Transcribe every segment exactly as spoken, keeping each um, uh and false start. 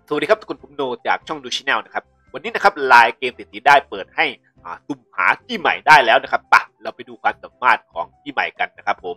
สวัสดีครับทุกคนผมโนจากช่องดูชแนลนะครับวันนี้นะครับไลน์เกมติดตีได้เปิดให้สุ่มหาที่ใหม่ได้แล้วนะครับปะเราไปดูความสามารถของที่ใหม่กันนะครับผม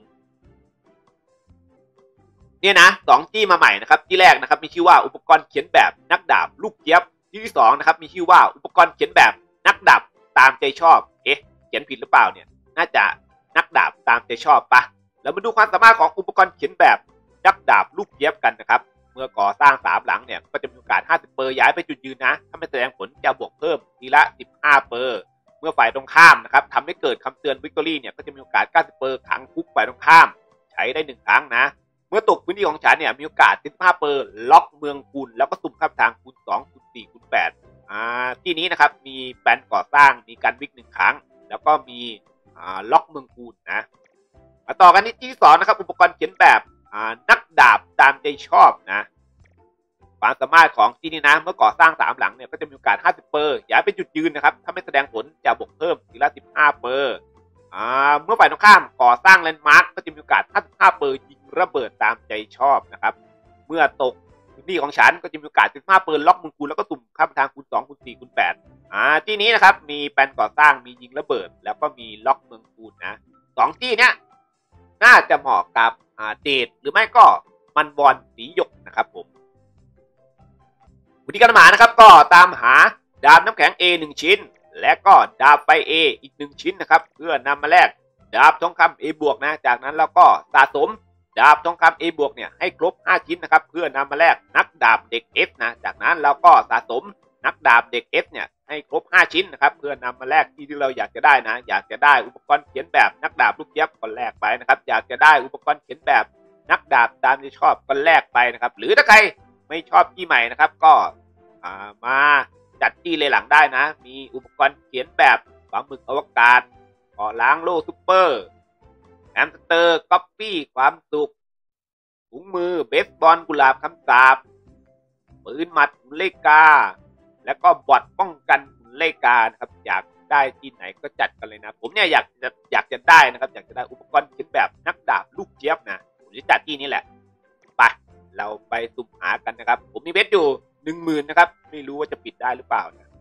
เนี่ยนะสองที่มาใหม่นะครับที่แรกนะครับมีชื่อว่าอุปกรณ์เขียนแบบนักดาบลูกเจี๊ยบที่ที่สองนะครับมีชื่อว่าอุปกรณ์เขียนแบบนักดาบตามใจชอบเอ๊ะเขียนผิดหรือเปล่าเนี่ยน่าจะนักดาบตามใจชอบปะเรามาดูความสามารถของอุปกรณ์เขียนแบบนักดาบลูกเจี๊ยบกันนะครับเมื่อก่อสร้างสามหลังเนี่ยก็จะมีโอกาสห้าสิบเปอร์ย้ายไปจุดยืนนะถ้าไม่แสดงผลจะบวกเพิ่มทีละสิบห้าเปอร์เมื่อฝ่ายตรงข้ามนะครับทำให้เกิดคำเตือนวิกตอรี่เนี่ยก็จะมีโอกาสเก้าสิบเปอร์ขังคุกฝ่ายตรงข้ามใช้ได้หนึ่งครั้งนะเมื่อตกพื้นที่ของฉันเนี่ยมีโอกาสสิบห้าเปอร์ล็อกเมืองคุณแล้วก็สุ่มข้ามทางคูณสองคูณสี่คูณแปดอ่าที่นี้นะครับมีแปลนก่อสร้างมีการวิกหนึ่งครั้งแล้วก็มีอ่าล็อกเมืองคุณนะมาต่อกันที่ที่สองนะครับอุปกรณ์เขียนแบบอ่านักดาบตามใจชอบนะความสามารถของที่นี่นะเมื่อก่อสร้างสามหลังเนี่ยก็จะมีโอกาสห้าสิบเปอร์ย้ายเป็นจุดยืนนะครับถ้าไม่แสดงผลจะบวกเพิ่มทีละสิบห้าเปอร์อ่าเมื่อฝ่ายตรงข้ามก่อสร้างแลนด์มาร์กก็จะมีโอกาสห้าสิบห้าเปอร์ยิงระเบิดตามใจชอบนะครับเมื่อตกพื้นที่ของฉันก็จะมีโอกาสสิบห้าเปอร์ล็อกมือคูณแล้วก็สุ่มข้ามทางคูณสองคูณสี่คูณแปดอ่าที่นี้นะครับมีแปลนก่อสร้างมียิงระเบิดแล้วก็มีล็อกเมืองคูณนะสองที่เนี้ยน่าจะเหมาะกับอ่าเดทหรือไม่ก็มันบอลสีหยกนะครับผมวิธีการหานะครับก็ตามหาดาบน้ำแข็ง A หนึ่งชิ้นและก็ดาบไฟ A อีกหนึ่งชิ้นนะครับเพื่อนำมาแลกดาบทองคำ A บวกนะจากนั้นเราก็สะสมดาบทองคำ A บวกเนี่ยให้ครบห้าชิ้นนะครับเพื่อนำมาแลกนักดาบเด็ก S นะจากนั้นเราก็สะสมนักดาบเด็ก S เนี่ยให้ครบห้าชิ้นนะครับเพื่อนำมาแลกที่ที่เราอยากจะได้นะอยากจะได้อุปกรณ์เขียนแบบนักดาบลูกเจี๊ยบก็แลกไปนะครับอยากจะได้อุปกรณ์เขียนแบบนักดาบตามที่ชอบก็แลกไปนะครับหรือถ้าใครไม่ชอบที่ใหม่นะครับก็มาจัดที่เลยหลังได้นะมีอุปกรณ์เขียนแบบปลาหมึกอวกาศเกาะล้างโลซุปเปอร์แอมสเตอร์ก๊อปปี้ความสุขถุงมือเบสบอลกุหลาบคำสาบปืนหมัดเลกาและก็บอทป้องกันเลกานะครับอยากได้ที่ไหนก็จัดกันเลยนะผมเนี่ยอยากจะอยากจะได้นะครับอยากจะได้อุปกรณ์เขียนแบบนักดาบลูกเจี๊ยบนะผมจะจัดที่นี้แหละไปเราไปสุ่มหากันนะครับผมมีเบสอยู่หนึ่งหมื่นนะครับไม่รู้ว่าจะปิดได้หรือเปล่านะ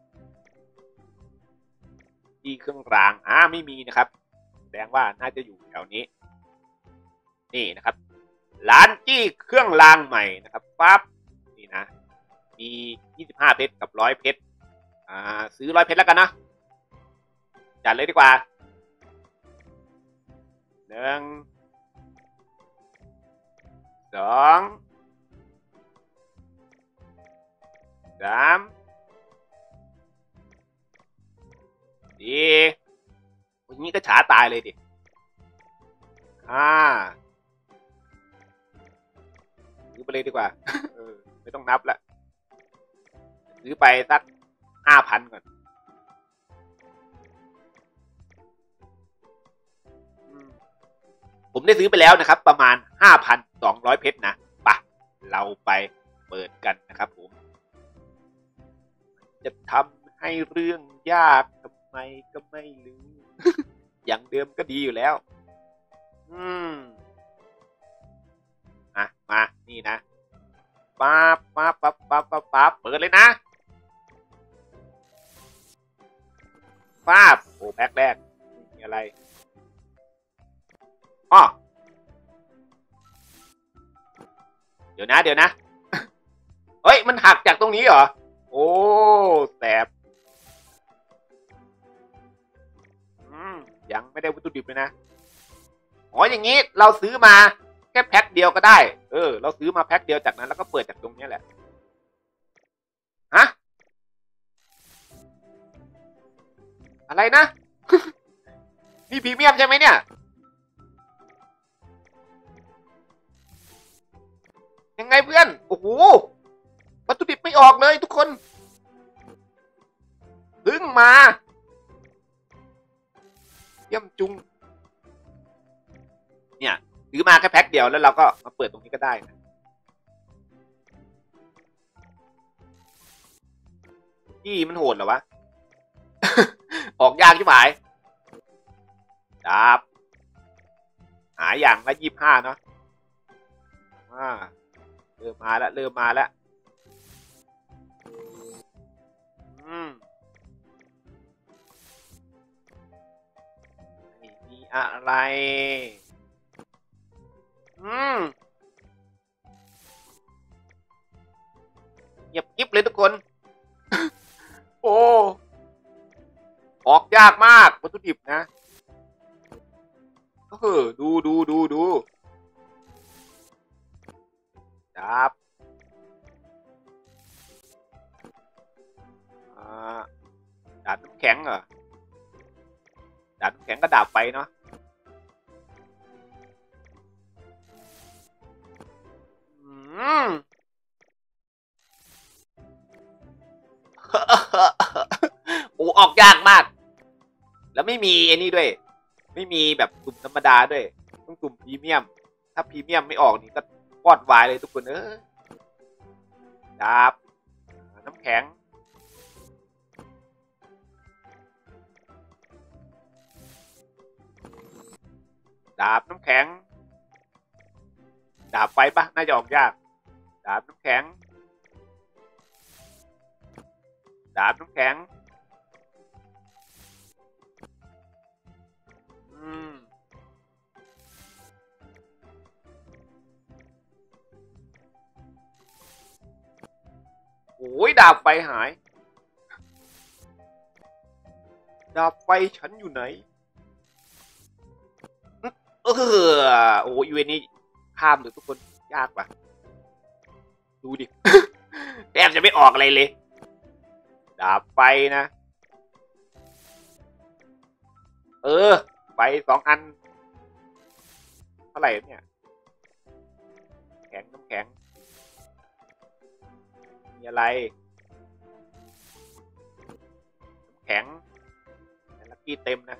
ที่เครื่องรางอ่าไม่มีนะครับแสดงว่าน่าจะอยู่แถวนี้นี่นะครับร้านจี้เครื่องรางใหม่นะครับปั๊บนี่นะมียี่สิบห้าเพชรกับร้อยเพชรอ่าซื้อร้อยเพชรแล้วกันนะจัดเลยดีกว่าหนึ่งสองสามดีวันนี้ก็ฉาตายเลยดิห้าซื้อไปเลยดีกว่าเออไม่ต้องนับละซื้อไปสักห้าพันก่อนผมได้ซื้อไปแล้วนะครับประมาณห้าพันสองร้อยเพชรนะปะเราไปเปิดกันนะครับผมจะทำให้เรื่องยากทำไมก็ไม่รู้ อย่างเดิมก็ดีอยู่แล้วอืมอ่ะมานี่นะป๊าบป๊าบป๊าบป๊าบป๊าบป๊าบเปิดเลยนะป๊าบโอ้แพ็คแรกมีอะไรอ้อเดี๋ยวนะเดี๋ยวนะ เฮ้ยมันหักจากตรงนี้เหรอโอ้แสบอืมยังไม่ได้วัตถุดิบเลยนะอ๋ออย่างนี้เราซื้อมาแค่แพ็คเดียวก็ได้เออเราซื้อมาแพ็คเดียวจากนั้นแล้วก็เปิดจากตรงนี้แหละฮะอะไรนะ นี่พรีเมียมใช่ไหมเนี่ยยังไงเพื่อนโอ้โหวัตถุดิบไม่ออกเลยทุกคนเพิ่งมาเยี่ยมจุงเนี่ยซื้อมาแค่แพ็คเดียวแล้วเราก็มาเปิดตรงนี้ก็ได้นะที่มันโหดเหรอวะ ออกยากใช่ไหมดาบหาอย่างละยี่สิบห้าเนาะอ่าเริ่มมาแล้วเริ่มมาแล้วอะไรอืมเงียบกิ๊บเลยทุกคน โอ้ออกยากมากวัตถุดิบนะก็คือดูดูดูดูดับอ่าดาบน้ำแข็งเหรอดาบน้ำแข็งก็ดาบไปเนาะอืม โอ้ออกยากมาก แล้วไม่มีไอ้นี่ด้วย ไม่มีแบบตุ่มธรรมดาด้วยต้องตุ่มพรีเมียม ถ้าพรีเมียมไม่ออกนี่ก็วอดวายเลยทุกคนเออดาบน้ำแข็งดาบน้ำแข็งดาบไฟปะน่าจะออกยากดาบน้ำแข็งดาบน้ำแข็งอืมโอ้ยดาบไฟหายดาบไฟฉันอยู่ไหนเออโอ้ยเวนนี้ข้ามเลยทุกคนยากปะดูดิ แทบจะไม่ออกอะไรเลยดาบไฟนะ เออไฟสองอันเท่าไหร่เนี่ยแข็งน้ำแข็งมีอะไรน้ำแข็งลักกี้เต็มนะ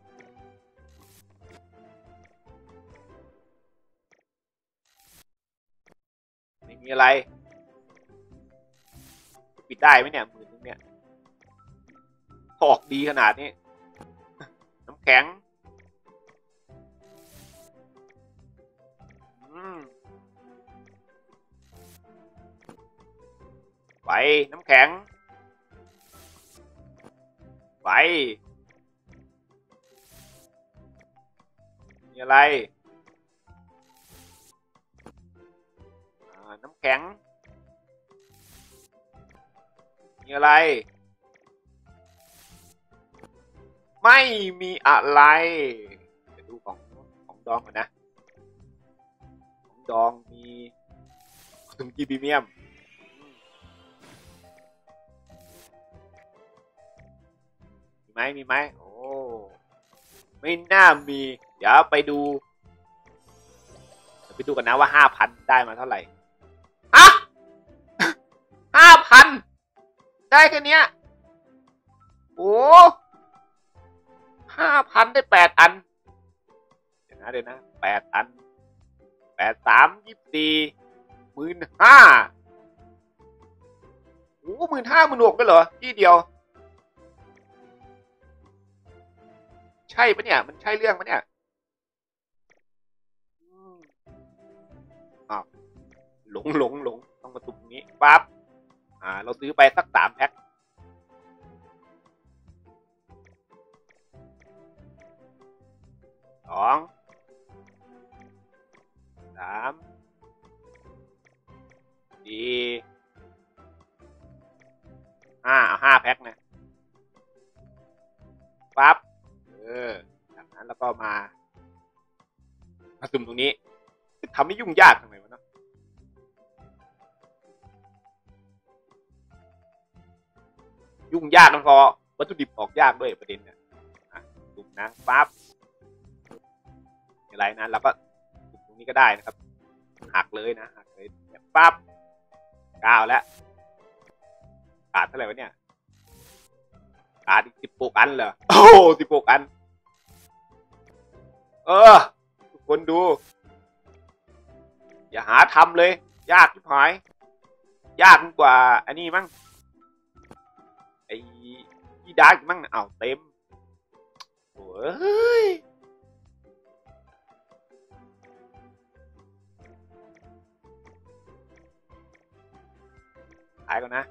ไม่มีอะไรปิดได้ไหมเนี่ยหมื่นนึงเนี่ยออกดีขนาดนี้น้ำแข็งอืมไฟน้ำแข็งไฟมีอะไรน้ำแข็งมีอะไรไม่มีอะไรจะดูของของดองก่อนนะของดองมีถึงกีบีเมียมมีไหมมีไหมโอ้ไม่น่ามีเดี๋ยวไปดูไปดูกันนะว่าห้าพันได้มาเท่าไหร่ฮะห้าพันได้แค่เนี้ยโอ้ห้าพันได้แปดอันเดี๋ยวนะเดี๋ยวนะแปดอันแปดสามยี่สี่หมื่นห้าโอ้หมื่นห้าหมื่นหกก็เหรอที่เดียวใช่ปะเนี่ยมันใช่เรื่องปะเนี่ยอ้าวหลงหลงหลงต้องมาตุ่มนี้ปั๊บอ่าเราซื้อไปสักสามแพ็คสองสามสี่ห้าเอาห้าแพ็คนะปั๊บเออจากนั้นแล้วก็มามาตุ่มตรงนี้ทำให้ยุ่งยากทำไมวะเนาะยุ่งยากแล้วพอวัตถุดิบออกยากด้วยประเด็นเนี่ยตุ่มนะปั๊บอะไรนะแล้วก็ตุ่มตรงนี้ก็ได้นะครับหักเลยนะหักเลยปั๊บเก้าแล้วขาดเท่าไหร่วะเนี่ยขาดอีกสิบหกอันเหรอโอ้สิบหกอันเออทุกคนดูอย่าหาทำเลยยากที่หายยากกว่าอันนี้มั้งไอ้ที่ดาร์กมั้งอ้าวเต็มโอ้ยขายก่อนนะ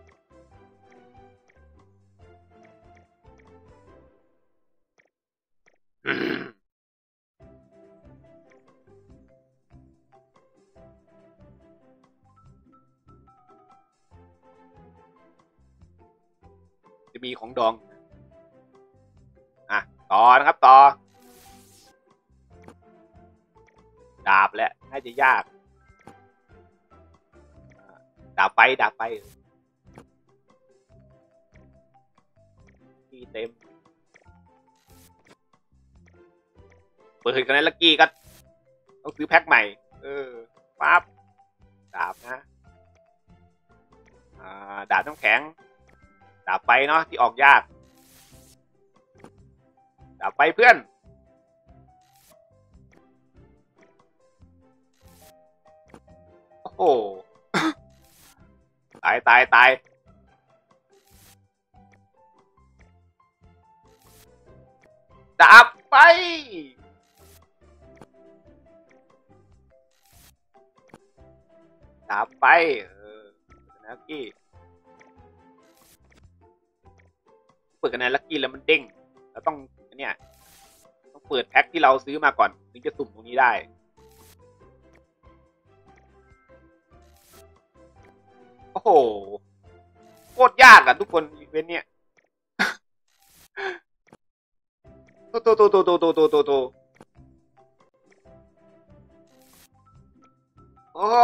มีของดองอ่ะต่อนะครับต่อดาบแหละน่าจะยากดาบไฟดาบไฟที่เต็มเปิดกันแล้วลักกี้ก็ต้องซื้อแพ็คใหม่เออปั๊บดาบนะอ่าดาบน้ำแข็งดาบไฟเนาะที่ออกยากดาบไฟเพื่อนโอ้โหตายตายตายดาบไฟดาบไฟเออนะกี้เปิดกันนะลักกี้แล้วมันเด้งเราต้องเนี่ยต้องเปิดแพ็คที่เราซื้อมาก่อนถึงจะสุ่มตรงนี้ได้โอ้โหโคตรยากอ่ะทุกคนอีเวนต์เนี่ยโตโตโตโตโตโตโตโตโตโอ้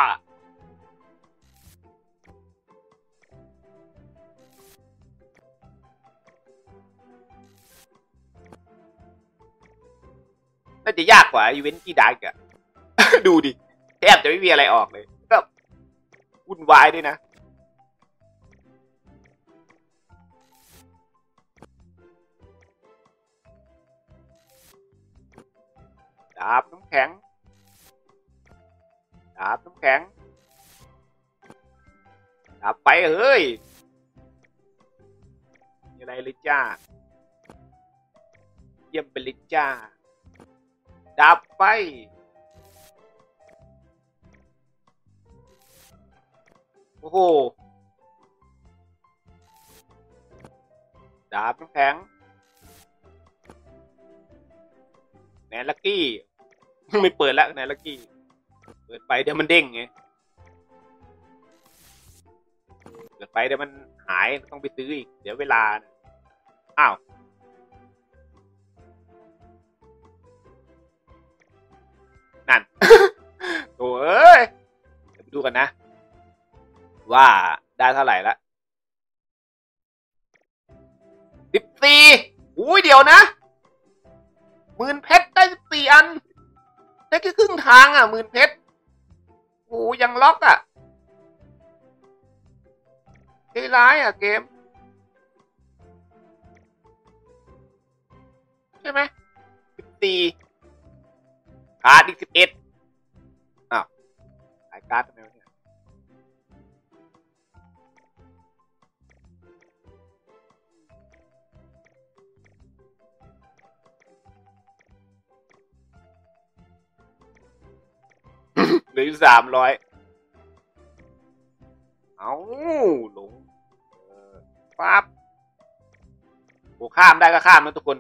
น่าจะยากกว่าอีเวนต์ที่ดาร์กอะ ดูดิแทบจะไม่มีอะไรออกเลยก็วุ่นวายด้วยนะดาบน้ำแข็งดาบน้ำแข็งดาบไปเฮ้ยมีอะไรเลยจ้าเยี่ยมไปเลยจ้าดาบไปโอ้โหดาบน้ำแข็งแนนลักกี้ไม่เปิดแล้วแนนลักกี้เปิดไปเดี๋ยวมันเด้งไงเปิดไปเดี๋ยวมันหายต้องไปซื้ออีกเดี๋ยวเวลาอ้าวนั่น โถ่เอ้ยเดี๋ยวไปดูกันนะว่าได้เท่าไหร่ละสิบสี่อุ้ยเดี๋ยวนะหมื่นเพชรได้สิบสี่อันได้แค่ครึ่งทางอ่ะหมื่นเพชรโอ้ยังล็อกอ่ะใจร้ายอ่ะเกมใช่ไหมสิบสี่ขาดอีกสิบเอ็ดอ้าวขายการ์ดทำไมวะเนี่ยเหลืออยู่สามร้อยเอาหลงปั๊บโอ้ข้ามได้ก็ข้ามนะทุกคน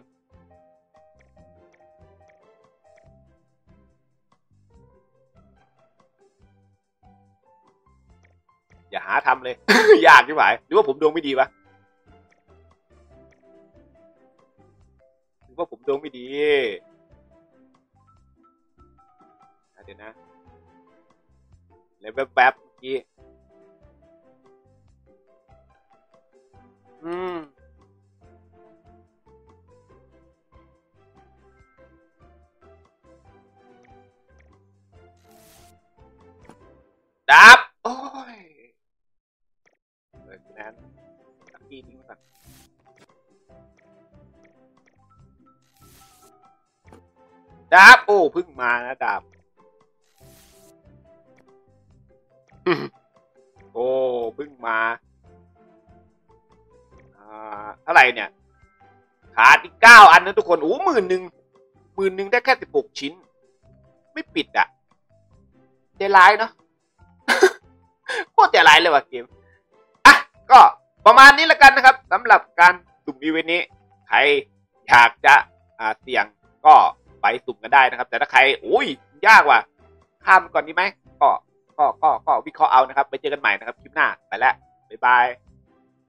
อย่าหาทำเลย ยากใช่ไหมหรือว่าผมดวงไม่ดีวะหรือว่าผมดวงไม่ดีเดี๋ยวนะเลยแวบๆเมื่อกี้อืมดับโอ้ยเปิดนั้นตักกี้ทิ้งก่อนดับโอ้เพิ่งมานะดับ โอ้เพิ่งมาเท่าไหร่เนี่ยขาดอีกเก้าอันนะทุกคนโอ้หมื่นหนึ่งหมื่นหนึ่งได้แค่สิบหกชิ้นไม่ปิดอ่ะใจร้ายเนาะ โคตรใจร้ายเลยว่ะเกมอ่ะก็ประมาณนี้แล้วกันนะครับสำหรับการสุ่มอีเวนต์นี้ใครอยากจะอ่าเสี่ยงก็ไปสุ่มกันได้นะครับแต่ถ้าใครโอ้ยยากว่ะข้ามก่อนดีไหมก็ก็ก็ก็วิเคราะห์เอานะครับไปเจอกันใหม่นะครับคลิปหน้าไปแล้วบ๊ายบาย